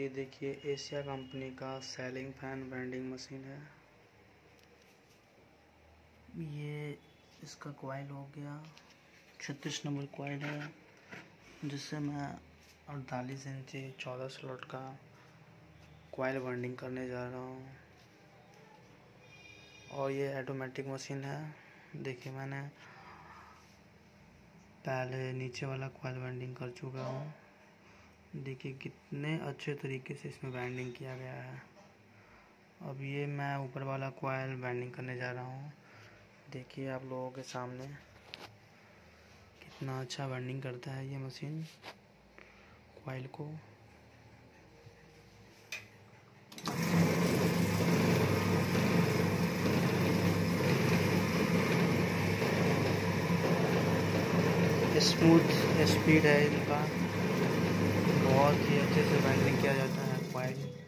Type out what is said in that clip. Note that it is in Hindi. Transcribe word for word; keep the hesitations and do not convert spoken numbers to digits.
देखिए एशिया कंपनी का सेलिंग फैन वेंडिंग मशीन है। ये इसका कॉइल हो गया छत्तीस नंबर कॉइल है, जिससे मैं अड़तालीस इंची चौदह स्लॉट का कॉइल वेंडिंग करने जा रहा हूँ। और ये ऑटोमेटिक मशीन है। देखिए मैंने पहले नीचे वाला कॉइल वेंडिंग कर चुका हूँ। देखिए कितने अच्छे तरीके से इसमें वेंडिंग किया गया है। अब ये मैं ऊपर वाला कॉइल वेंडिंग करने जा रहा हूँ। देखिए आप लोगों के सामने कितना अच्छा वेंडिंग करता है ये मशीन कॉइल को। स्मूथ स्पीड है इनका, बहुत ही अच्छे से वेंडिंग किया जाता है कॉइल।